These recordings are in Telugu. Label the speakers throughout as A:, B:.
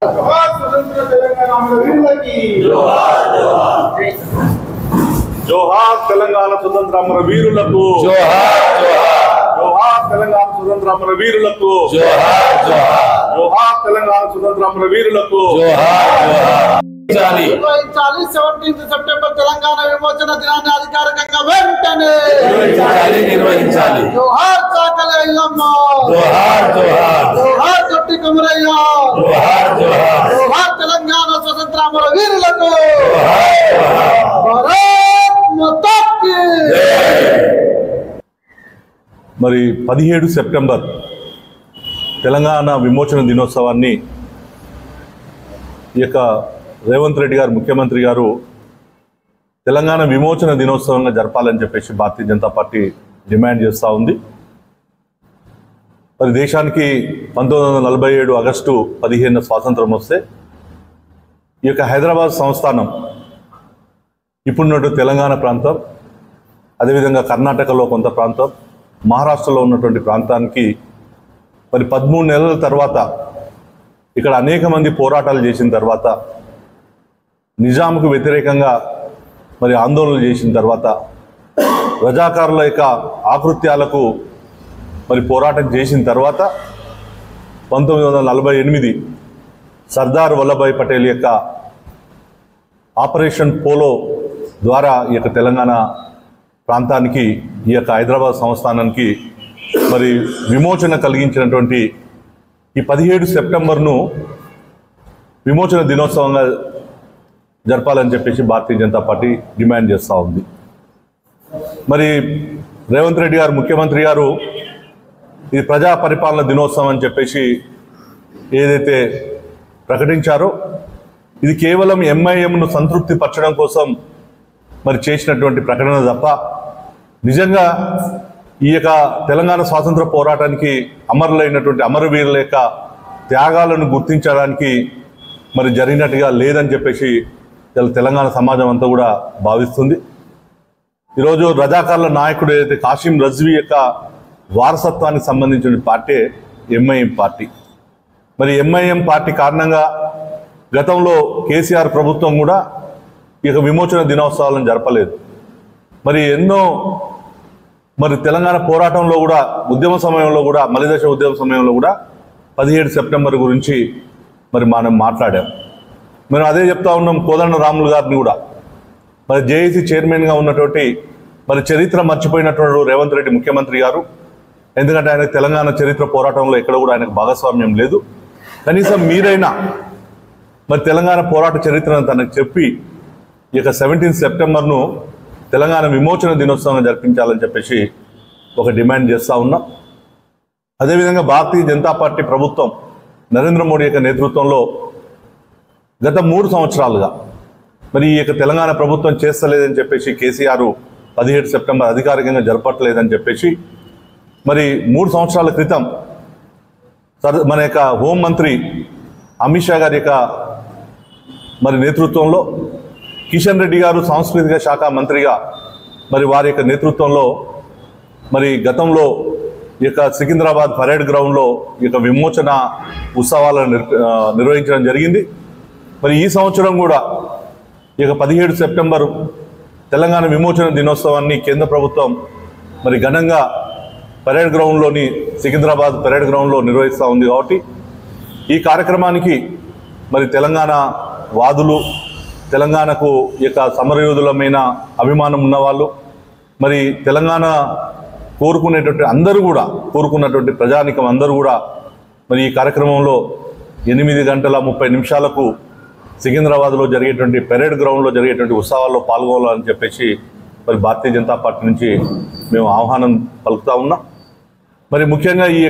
A: జోహార్ తెలంగాణ స్వతంత్ర అమర వీరులకు జోహార్ తెలంగాణ స్వతంత్ర అమర వీరులకు జోహార్ తెలంగాణ స్వతంత్ర అమర వీరులకు
B: 17 సెప్టెంబర్ తెలంగాణ విమోచన దినాన్ని అధికారికంగా వెంటనే
C: నిర్వహించాలి.
B: జోహార్ చాకలి ఐలమ్మ, జోహార్ తొట్టి కొమరయ్య, జోహార్ తెలంగాణ స్వతంత్ర అమర వీరులకు. భారత్ మాతా కీ.
A: మరి 17 సెప్టెంబర్ తెలంగాణ విమోచన దినోత్సవాన్ని ఈ యొక్క రేవంత్ రెడ్డి గారు ముఖ్యమంత్రి గారు తెలంగాణ విమోచన దినోత్సవంగా జరపాలని చెప్పేసి భారతీయ జనతా పార్టీ డిమాండ్ చేస్తూ ఉంది. మరి దేశానికి 1947 ఆగస్టు 15 స్వాతంత్రం వస్తే ఈ యొక్క హైదరాబాద్ సంస్థానం ఇప్పుడున్నటువంటి తెలంగాణ ప్రాంతం, అదేవిధంగా కర్ణాటకలో కొంత ప్రాంతం, మహారాష్ట్రలో ఉన్నటువంటి ప్రాంతానికి మరి 13 నెలల తర్వాత ఇక్కడ అనేక మంది పోరాటాలు చేసిన తర్వాత, నిజాంకు వ్యతిరేకంగా మరి ఆందోళనలు చేసిన తర్వాత, రజాకారుల యొక్క ఆకృత్యాలకు మరి పోరాటం చేసిన తర్వాత 1948 సర్దార్ వల్లభాయ్ పటేల్ యొక్క ఆపరేషన్ పోలో ద్వారా ఈ యొక్క తెలంగాణ ప్రాంతానికి, ఈ యొక్క హైదరాబాద్ సంస్థానానికి మరి విమోచన కలిగించినటువంటి ఈ 17 సెప్టెంబర్ను విమోచన దినోత్సవంగా జరపాలని చెప్పేసి భారతీయ జనతా పార్టీ డిమాండ్ చేస్తూ ఉంది. మరి రేవంత్ రెడ్డి గారు ముఖ్యమంత్రి గారు ఇది ప్రజా పరిపాలన దినోత్సవం అని చెప్పేసి ఏదైతే ప్రకటించారో ఇది కేవలం ఎంఐఎంను సంతృప్తి పరచడం కోసం మరి చేసినటువంటి ప్రకటన తప్ప నిజంగా ఈ యొక్క తెలంగాణ స్వాతంత్ర పోరాటానికి అమరులైనటువంటి అమరవీరుల యొక్క త్యాగాలను గుర్తించడానికి మరి జరిగినట్టుగా లేదని చెప్పేసి తెలంగాణ సమాజం అంతా కూడా భావిస్తుంది. ఈరోజు రజాకార్ల నాయకుడు ఏదైతే కాసిం రజ్వీ యొక్క వారసత్వానికి సంబంధించిన పార్టీ ఎంఐఎం పార్టీ. మరి ఎంఐఎం పార్టీ కారణంగా గతంలో కేసీఆర్ ప్రభుత్వం కూడా ఈ యొక్క విమోచన దినోత్సవాలను జరపలేదు. మరి ఎన్నో మరి తెలంగాణ పోరాటంలో కూడా ఉద్యమ సమయంలో కూడా మలిదశ ఉద్యమ సమయంలో కూడా 17 సెప్టెంబర్ గురించి మరి మనం మాట్లాడాం. మేము అదే చెప్తా ఉన్నాం. కోదండ రాములు గారిని కూడా మరి జేఏసీ చైర్మన్గా ఉన్నటువంటి మరి చరిత్ర మర్చిపోయినటువంటి రేవంత్ రెడ్డి ముఖ్యమంత్రి గారు, ఎందుకంటే ఆయన తెలంగాణ చరిత్ర పోరాటంలో ఎక్కడ కూడా ఆయనకు భాగస్వామ్యం లేదు. కనీసం మీరైనా మరి తెలంగాణ పోరాట చరిత్రను తనకు చెప్పి ఈ యొక్క 17 సెప్టెంబర్ను తెలంగాణ విమోచన దినోత్సవంగా జరిపించాలని చెప్పేసి ఒక డిమాండ్ చేస్తూ ఉన్నాం. అదేవిధంగా భారతీయ జనతా పార్టీ ప్రభుత్వం నరేంద్ర మోడీ యొక్క నేతృత్వంలో గత 3 సంవత్సరాలుగా మరి ఈ యొక్క తెలంగాణ ప్రభుత్వం చేస్తలేదని చెప్పేసి కేసీఆర్ 17 సెప్టెంబర్ అధికారికంగా జరపట్లేదని చెప్పేసి మరి 3 సంవత్సరాల క్రితం మన యొక్క హోంమంత్రి అమిత్ షా గారి యొక్క మరి నేతృత్వంలో, కిషన్ రెడ్డి గారు సాంస్కృతిక శాఖ మంత్రిగా మరి వారి యొక్క నేతృత్వంలో మరి గతంలో ఈ యొక్క సికింద్రాబాద్ పరేడ్ గ్రౌండ్లో ఈ యొక్క విమోచన ఉత్సవాలను నిర్వహించడం జరిగింది. మరి ఈ సంవత్సరం కూడా ఈ యొక్క 17 సెప్టెంబరు తెలంగాణ విమోచన దినోత్సవాన్ని కేంద్ర ప్రభుత్వం మరి ఘనంగా పరేడ్ గ్రౌండ్లోని సికింద్రాబాద్ పరేడ్ గ్రౌండ్లో నిర్వహిస్తూ ఉంది. కాబట్టి ఈ కార్యక్రమానికి మరి తెలంగాణ వాదులు, తెలంగాణకు ఈ యొక్క సమరయోధులమైన అభిమానం ఉన్నవాళ్ళు, మరి తెలంగాణ కోరుకునేటువంటి అందరూ కూడా, కోరుకున్నటువంటి ప్రజానికం అందరూ కూడా మరి ఈ కార్యక్రమంలో 8 గంటల 30 నిమిషాలకు సికింద్రాబాద్లో జరిగేటువంటి పరేడ్ గ్రౌండ్లో జరిగేటువంటి ఉత్సవాల్లో పాల్గొనాలని చెప్పేసి మరి భారతీయ జనతా పార్టీ నుంచి మేము ఆహ్వానం పలుకుతా ఉన్నాం. మరి ముఖ్యంగా ఈ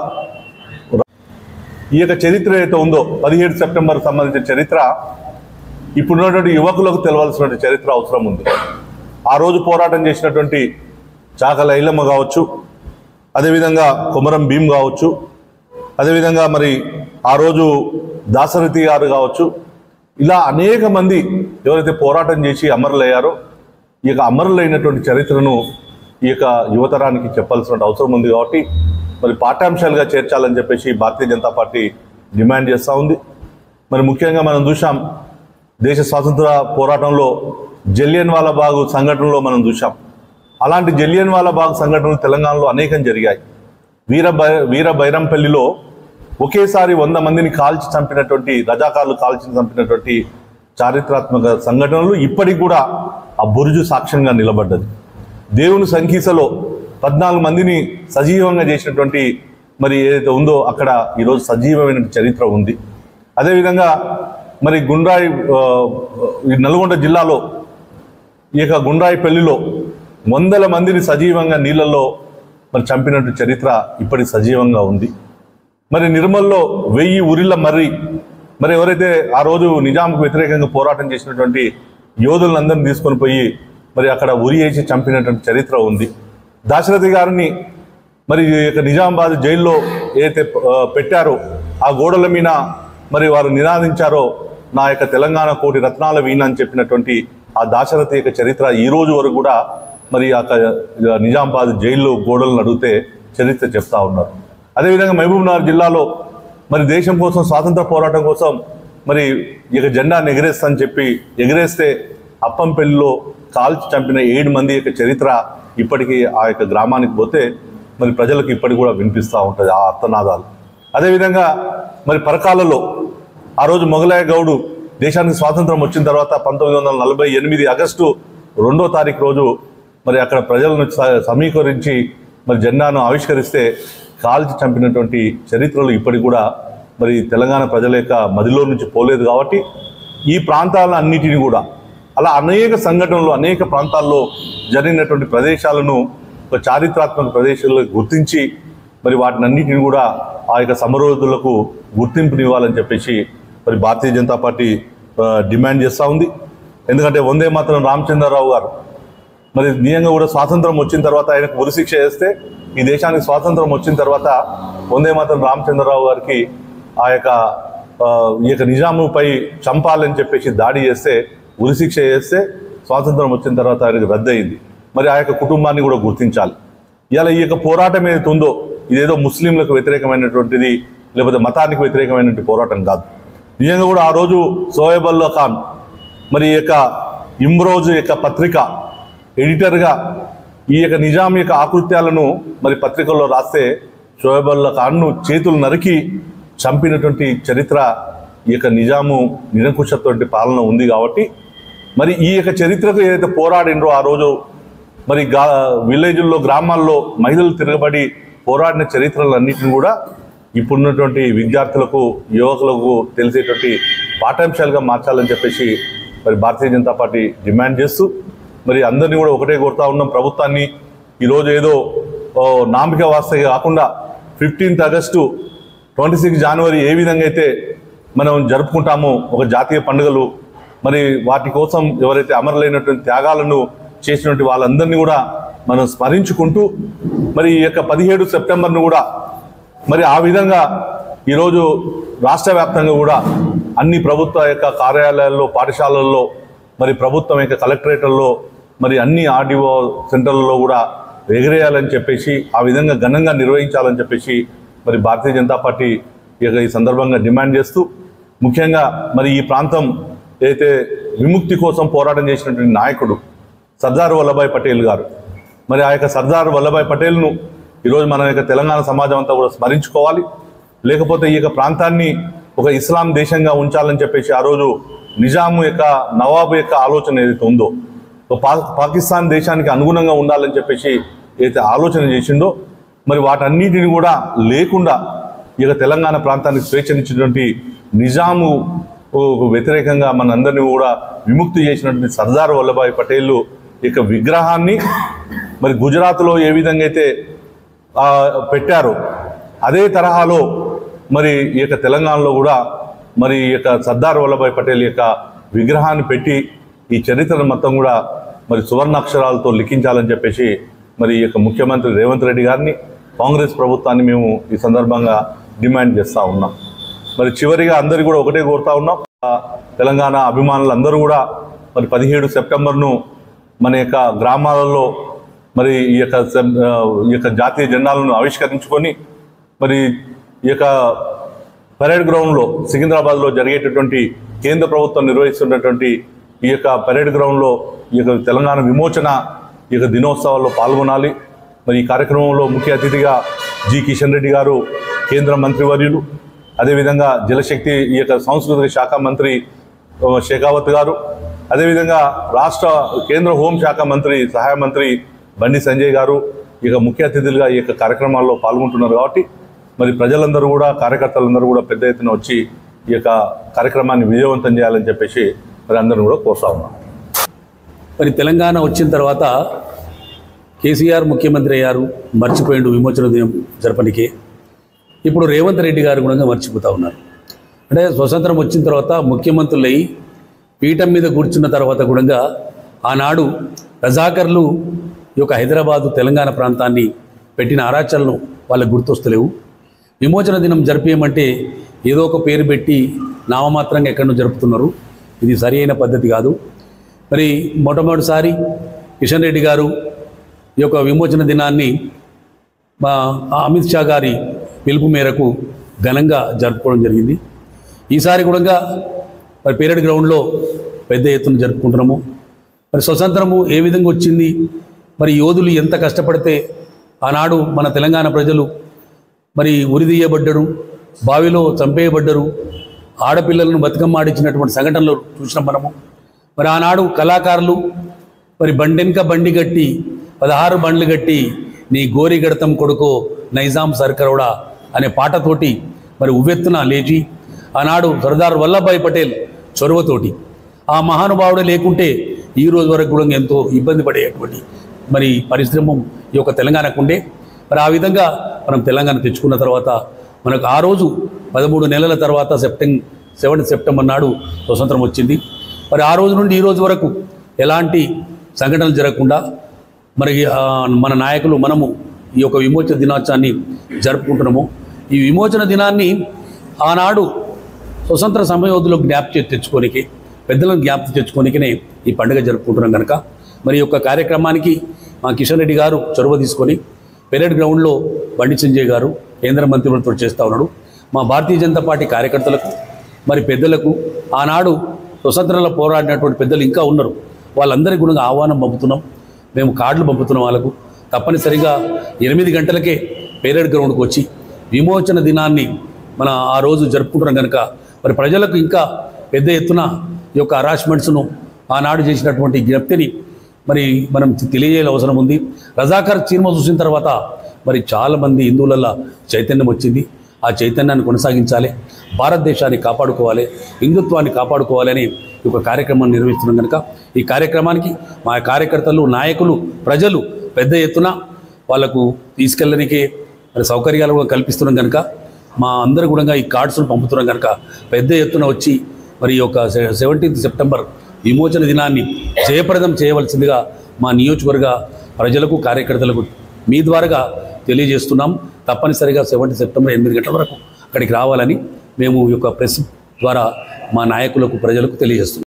A: యొక్క చరిత్ర ఏదైతే ఉందో 17 సెప్టెంబర్ సంబంధించిన చరిత్ర ఇప్పుడున్నటువంటి యువకులకు తెలవాల్సినటువంటి చరిత్ర అవసరం ఉంది. ఆ రోజు పోరాటం చేసినటువంటి చాకలి ఐలమ్మ కావచ్చు, అదేవిధంగా కొమరం భీమ్ కావచ్చు, అదేవిధంగా మరి ఆ రోజు దాశరథి గారు కావచ్చు, ఇలా అనేక మంది ఎవరైతే పోరాటం చేసి అమరులయ్యారో ఈ యొక్క అమరులైనటువంటి చరిత్రను ఈ యొక్క యువతరానికి చెప్పాల్సిన అవసరం ఉంది. కాబట్టి మరి పాఠ్యాంశాలుగా చేర్చాలని చెప్పేసి భారతీయ జనతా పార్టీ డిమాండ్ చేస్తూ ఉంది. మరి ముఖ్యంగా మనం చూసాం దేశ స్వాతంత్ర పోరాటంలో జలియన్వాలా బాగ్ సంఘటనలో మనం చూసాం. అలాంటి జలియన్వాలా బాగ్ సంఘటనలు తెలంగాణలో అనేకం జరిగాయి. వీర బైరంపల్లిలో ఒకేసారి 100 మందిని కాల్చి చంపినటువంటి రజాకార్లు కాల్చి చంపినటువంటి చారిత్రాత్మక సంఘటనలు ఇప్పటికి కూడా ఆ బురుజు సాక్ష్యంగా నిలబడ్డది. దేవుని సంకీసలో 14 మందిని సజీవంగా చేసినటువంటి మరి ఏదైతే ఉందో అక్కడ ఈరోజు సజీవమైన చరిత్ర ఉంది. అదేవిధంగా మరి నల్గొండ జిల్లాలో ఈ యొక్క గుండ్రాయిపల్లిలో 100 మందిని సజీవంగా నీళ్ళల్లో మరి చంపినట్టు చరిత్ర ఇప్పటికి సజీవంగా ఉంది. మరి నిర్మల్లో 1000 ఉరిళ్ళ మరి ఎవరైతే ఆ రోజు నిజాంకు వ్యతిరేకంగా పోరాటం చేసినటువంటి యోధులందరినీ తీసుకొని పోయి మరి అక్కడ ఉరి వేసి చంపినటువంటి చరిత్ర ఉంది. దాశరథి గారిని మరి నిజామాబాద్ జైల్లో ఏదైతే పెట్టారో ఆ గోడల మీద మరి వారు నినాదించారో నా యొక్క తెలంగాణ కోటి రత్నాల వీణ అని చెప్పినటువంటి ఆ దాశరథి యొక్క చరిత్ర ఈ రోజు వరకు కూడా మరి ఆ నిజామాబాద్ జైల్లో గోడలను అడిగితే చరిత్ర చెప్తా ఉన్నారు. అదేవిధంగా మహబూబ్నగర్ జిల్లాలో మరి దేశం కోసం స్వాతంత్ర పోరాటం కోసం మరి ఇక జెండాను ఎగరేస్తా అని చెప్పి ఎగరేస్తే అప్పంపల్లిలో కాల్చి చంపిన 7 మంది యొక్క చరిత్ర ఇప్పటికీ ఆ యొక్క గ్రామానికి పోతే మరి ప్రజలకు ఇప్పటికి కూడా వినిపిస్తూ ఉంటుంది ఆ అర్థనాదాలు. అదేవిధంగా మరి పరకాలలో ఆ రోజు మొగలాయ గౌడు దేశానికి స్వాతంత్రం వచ్చిన తర్వాత 1948 ఆగస్టు 2వ తారీఖు రోజు మరి అక్కడ ప్రజలను సమీకరించి మరి జెండాను ఆవిష్కరిస్తే కాల్చి చంపినటువంటి చరిత్రలు ఇప్పటికి కూడా మరి తెలంగాణ ప్రజల యొక్క మదిలో నుంచి పోలేదు. కాబట్టి ఈ ప్రాంతాలన్నిటిని కూడా అలా అనేక సంఘటనలు అనేక ప్రాంతాల్లో జరిగినటువంటి ప్రదేశాలను ఒక చారిత్రాత్మక ప్రదేశాల్లో గుర్తించి మరి వాటినన్నిటిని కూడా ఆ యొక్క సమరోధులకు గుర్తింపునివ్వాలని చెప్పేసి మరి భారతీయ జనతా పార్టీ డిమాండ్ చేస్తూ ఉంది. ఎందుకంటే వందే మాతరం రామచంద్రరావు గారు మరి నిజంగా కూడా స్వాతంత్రం వచ్చిన తర్వాత ఆయనకు ఉరిశిక్ష చేస్తే ఈ దేశానికి స్వాతంత్రం వచ్చిన తర్వాత వందే మాతరం రామచంద్రరావు గారికి ఈ యొక్క నిజాముపై చంపాలని చెప్పేసి దాడి చేస్తే ఉరిశిక్ష చేస్తే స్వాతంత్రం వచ్చిన తర్వాత ఆయనకు రద్దయింది. మరి ఆ యొక్క కుటుంబాన్ని కూడా గుర్తించాలి. ఇలా ఈ యొక్క పోరాటం ఏదైతే ఉందో ఇదేదో ముస్లింలకు వ్యతిరేకమైనటువంటిది లేకపోతే మతానికి వ్యతిరేకమైనటువంటి పోరాటం కాదు. నిజంగా కూడా ఆ రోజు సోయబుల్లా ఖాన్ మరి ఈ యొక్క ఇమ్రోజ్ యొక్క పత్రిక ఎడిటర్గా ఈ యొక్క నిజాం యొక్క ఆకృత్యాలను మరి పత్రికల్లో రాస్తే షోయబుల్లా ఖాన్ను చేతులు నరికి చంపినటువంటి చరిత్ర ఈ యొక్క నిజాము నిరంకుశటువంటి పాలన ఉంది. కాబట్టి మరి ఈ యొక్క చరిత్రకు ఏదైతే పోరాడినరో ఆ రోజు మరి విలేజ్ల్లో గ్రామాల్లో మహిళలు తిరగబడి పోరాడిన చరిత్రలన్నింటినీ కూడా ఇప్పుడున్నటువంటి విద్యార్థులకు యువకులకు తెలిసేటువంటి పాఠ్యాంశాలుగా మార్చాలని చెప్పేసి మరి భారతీయ జనతా పార్టీ డిమాండ్ చేస్తూ మరి అందరినీ కూడా ఒకటే కోరుతా ఉన్నాం. ప్రభుత్వాన్ని ఈరోజు ఏదో నామిక వాస్తే కాకుండా 15 ఆగస్టు 26 జనవరి ఏ విధంగా అయితే మనం జరుపుకుంటామో ఒక జాతీయ పండుగలు మరి వాటి కోసం ఎవరైతే అమరులైనటువంటి త్యాగాలను చేసినటువంటి వాళ్ళందరినీ కూడా మనం స్మరించుకుంటూ మరి ఈ యొక్క 17 సెప్టెంబర్ను కూడా మరి ఆ విధంగా ఈరోజు రాష్ట్ర వ్యాప్తంగా కూడా అన్ని ప్రభుత్వ యొక్క కార్యాలయాల్లో పాఠశాలల్లో మరి ప్రభుత్వం యొక్క కలెక్టరేట్లలో మరి అన్ని ఆర్డీఓ సెంటర్లలో కూడా ఎగిరేయాలని చెప్పేసి ఆ విధంగా ఘనంగా నిర్వహించాలని చెప్పేసి మరి భారతీయ జనతా పార్టీ ఈ సందర్భంగా డిమాండ్ చేస్తూ ముఖ్యంగా మరి ఈ ప్రాంతం ఏదైతే విముక్తి కోసం పోరాటం చేసినటువంటి నాయకుడు సర్దార్ వల్లభాయ్ పటేల్ గారు మరి ఆ యొక్క సర్దార్ వల్లభాయ్ పటేల్ను ఈరోజు మన యొక్క తెలంగాణ సమాజం అంతా కూడా స్మరించుకోవాలి. లేకపోతే ఈ యొక్క ప్రాంతాన్ని ఒక ఇస్లాం దేశంగా ఉంచాలని చెప్పేసి ఆ రోజు నిజాము యొక్క నవాబు యొక్క ఆలోచన ఏదైతే ఉందో పాకిస్తాన్ దేశానికి అనుగుణంగా ఉండాలని చెప్పేసి ఏదైతే ఆలోచన చేసిందో మరి వాటన్నిటిని కూడా లేకుండా ఈ యొక్క తెలంగాణ ప్రాంతానికి స్వేచ్ఛనిచ్చినటువంటి నిజాము వ్యతిరేకంగా మనందరినీ కూడా విముక్తి చేసినటువంటి సర్దార్ వల్లభాయ్ పటేల్ యొక్క విగ్రహాన్ని మరి గుజరాత్లో ఏ విధంగా అయితే పెట్టారో అదే తరహాలో మరి ఈ యొక్క తెలంగాణలో కూడా మరి ఈ యొక్క సర్దార్ వల్లభాయ్ పటేల్ యొక్క విగ్రహాన్ని పెట్టి ఈ చరిత్రను మొత్తం కూడా మరి సువర్ణాక్షరాలతో లిఖించాలని చెప్పేసి మరి ఈ యొక్క ముఖ్యమంత్రి రేవంత్ రెడ్డి గారిని కాంగ్రెస్ ప్రభుత్వాన్ని మేము ఈ సందర్భంగా డిమాండ్ చేస్తూ ఉన్నాం. మరి చివరిగా అందరికీ కూడా ఒకటే కోరుతా ఉన్నాం, తెలంగాణ అభిమానులందరూ కూడా మరి 17 సెప్టెంబర్ను మన యొక్క గ్రామాలలో మరి ఈ యొక్క జాతీయ జెండాలను ఆవిష్కరించుకొని మరి ఈ యొక్క పరేడ్ గ్రౌండ్లో సికింద్రాబాద్లో జరిగేటటువంటి కేంద్ర ప్రభుత్వం నిర్వహిస్తున్నటువంటి ఈ యొక్క పరేడ్ గ్రౌండ్లో ఈ యొక్క తెలంగాణ విమోచన ఈ యొక్క దినోత్సవాల్లో పాల్గొనాలి. మరి ఈ కార్యక్రమంలో ముఖ్య అతిథిగా జి కిషన్ రెడ్డి గారు, కేంద్ర మంత్రివర్యులు, అదేవిధంగా జలశక్తి ఈ యొక్క సాంస్కృతిక శాఖ మంత్రి షెకావత్ గారు, అదేవిధంగా కేంద్ర హోంశాఖ మంత్రి సహాయ మంత్రి బండి సంజయ్ గారు ఇక ముఖ్య అతిథులుగా ఈ యొక్క కార్యక్రమాల్లో పాల్గొంటున్నారు. కాబట్టి మరి ప్రజలందరూ కూడా, కార్యకర్తలందరూ కూడా పెద్ద ఎత్తున వచ్చి ఈ యొక్క కార్యక్రమాన్ని విజయవంతం చేయాలని చెప్పేసి మరి అందరూ కూడా కోరుతా ఉన్నాం.
D: మరి తెలంగాణ వచ్చిన తర్వాత కేసీఆర్ ముఖ్యమంత్రి అయ్యారు, మర్చిపోయిండు విమోచన దినం జరపనికే. ఇప్పుడు రేవంత్ రెడ్డి గారు కూడా మర్చిపోతూ ఉన్నారు. అంటే స్వతంత్రం వచ్చిన తర్వాత ముఖ్యమంత్రులై పీఠం మీద కూర్చున్న తర్వాత కూడా ఆనాడు రజాకర్లు ఈ యొక్క హైదరాబాదు తెలంగాణ ప్రాంతాన్ని పెట్టిన అరాచలను వాళ్ళకు గుర్తొస్తలేవు. విమోచన దినం జరిపేయమంటే ఏదో ఒక పేరు పెట్టి నామమాత్రంగా ఎక్కడో జరుపుతున్నారు. ఇది సరి అయిన పద్ధతి కాదు. మరి మొట్టమొదటిసారి కిషన్ రెడ్డి గారు ఈ యొక్క విమోచన దినాన్ని మా అమిత్ షా గారి పిలుపు మేరకు ఘనంగా జరుపుకోవడం జరిగింది. ఈసారి కూడా మరి పరేడ్ గ్రౌండ్లో పెద్ద ఎత్తున జరుపుకుంటున్నాము. మరి స్వతంత్రము ఏ విధంగా వచ్చింది, మరి యోధులు ఎంత కష్టపడితే ఆనాడు మన తెలంగాణ ప్రజలు మరి ఉరిదీయబడ్డరు, బావిలో చంపేయబడ్డరు, ఆడపిల్లలను బతుకమ్మ ఆడించినటువంటి సంఘటనలు చూసినాం మనము. మరి ఆనాడు కళాకారులు మరి బండెనక బండి గట్టి 16 బండ్లు గట్టి నీ గోరి గడతం కొడుకో నైజాం సర్కరోడా అనే పాటతోటి మరి ఉవ్వెత్తున లేచి ఆనాడు సర్దార్ వల్లభాయ్ పటేల్ చొరవతోటి ఆ మహానుభావుడు లేకుంటే ఈ రోజు వరకు కూడా ఎంతో ఇబ్బంది పడేటువంటి మరి పరిశ్రమ ఈ యొక్క తెలంగాణకు ఉండే. మరి ఆ విధంగా మనం తెలంగాణ తెచ్చుకున్న తర్వాత మనకు ఆ రోజు 13 నెలల తర్వాత 7 సెప్టెంబర్ నాడు స్వతంత్రం వచ్చింది. మరి ఆ రోజు నుండి ఈ రోజు వరకు ఎలాంటి సంఘటనలు జరగకుండా మరి మన నాయకులు మనము ఈ యొక్క విమోచన దినోత్సవాన్ని జరుపుకుంటున్నాము. ఈ విమోచన దినాన్ని ఆనాడు స్వతంత్ర సమయోధులకు జ్ఞాపకం తెచ్చుకోనికి, పెద్దలను జ్ఞాపకం తెచ్చుకోనికనే ఈ పండుగ జరుపుకుంటున్నాం కనుక మరి యొక్క కార్యక్రమానికి మా కిషన్ రెడ్డి గారు చొరవ తీసుకొని పరేడ్ గ్రౌండ్లో బండి సంజయ్ గారు కేంద్ర మంత్రివర్గంతో చేస్తూ ఉన్నాడు. మా భారతీయ జనతా పార్టీ కార్యకర్తలకు మరి పెద్దలకు ఆనాడు స్వతంత్రంలో పోరాడినటువంటి పెద్దలు ఇంకా ఉన్నారు, వాళ్ళందరికీ కూడా ఆహ్వానం పంపుతున్నాం. మేము కార్డులు పంపుతున్నాం వాళ్ళకు. తప్పనిసరిగా 8 గంటలకే పరేడ్ గ్రౌండ్కి వచ్చి విమోచన దినాన్ని మన ఆ రోజు జరుపుకుంటున్నాం కనుక మరి ప్రజలకు ఇంకా పెద్ద ఎత్తున ఈ యొక్క హరాస్మెంట్స్ను ఆనాడు చేసినటువంటి జ్ఞప్తిని మరి మనం తెలియజేయాల్సిన అవసరం ఉంది. రజాకర్ సినిమా చూసిన తర్వాత మరి చాలామంది హిందువులలో చైతన్యం వచ్చింది. ఆ చైతన్యాన్ని కొనసాగించాలి, భారతదేశాన్ని కాపాడుకోవాలి, హిందుత్వాన్ని కాపాడుకోవాలని ఈ యొక్క కార్యక్రమాన్ని నిర్వహిస్తున్నాం కనుక ఈ కార్యక్రమానికి మా కార్యకర్తలు, నాయకులు, ప్రజలు పెద్ద ఎత్తున వాళ్ళకు తీసుకెళ్ళడానికి మరి సౌకర్యాలు కూడా కల్పిస్తున్నాం కనుక మా అందరూ కూడా ఈ కార్డ్స్ను పంపుతున్నాం కనుక పెద్ద ఎత్తున వచ్చి మరి ఈ యొక్క 17 సెప్టెంబర్ విమోచన దినాన్ని జయప్రదం చేయవలసిందిగా మా నియోజకవర్గ ప్రజలకు, కార్యకర్తలకు మీ ద్వారాగా తెలియజేస్తున్నాం. తప్పనిసరిగా 17 సెప్టెంబర్ 8 గంటల వరకు అక్కడికి రావాలని మేము ఈ యొక్క ప్రెస్ ద్వారా మా నాయకులకు, ప్రజలకు తెలియజేస్తున్నాం.